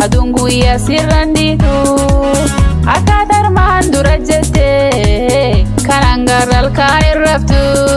adungu ya siranditu akatar mandura jete karangaral kairaftu